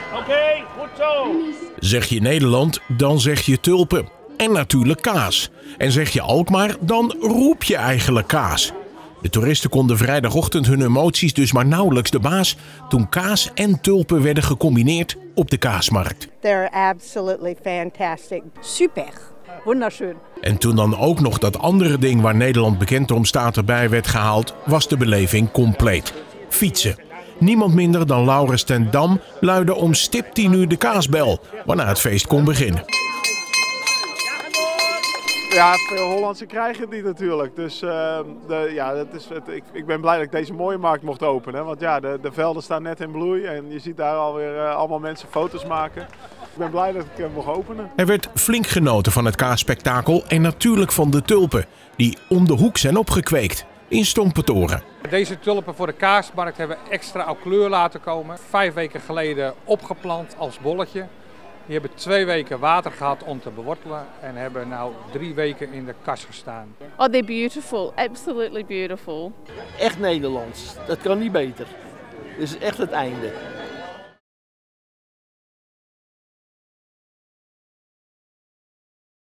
Oké, goed zo. Zeg je Nederland, dan zeg je tulpen. En natuurlijk kaas. En zeg je Alkmaar, dan roep je eigenlijk kaas. De toeristen konden vrijdagochtend hun emoties dus maar nauwelijks de baas toen kaas en tulpen werden gecombineerd op de kaasmarkt. They're absolutely fantastic. Super. Wunderschön. En toen dan ook nog dat andere ding waar Nederland bekend om staat erbij werd gehaald, was de beleving compleet. Fietsen. Niemand minder dan Laurens ten Dam luidde om stip 10 uur de kaasbel, waarna het feest kon beginnen. Ja, veel Hollandse krijgen het niet natuurlijk. Dus ik ben blij dat ik deze mooie markt mocht openen. Want ja, de velden staan net in bloei en je ziet daar alweer allemaal mensen foto's maken. Ik ben blij dat ik hem mocht openen. Er werd flink genoten van het kaasspektakel en natuurlijk van de tulpen, die om de hoek zijn opgekweekt in Stompetoren. Deze tulpen voor de kaasmarkt hebben extra au kleur laten komen. 5 weken geleden opgeplant als bolletje. Die hebben 2 weken water gehad om te bewortelen en hebben nu 3 weken in de kas gestaan. Oh, they're beautiful. Absolutely beautiful. Echt Nederlands. Dat kan niet beter. Dit is echt het einde.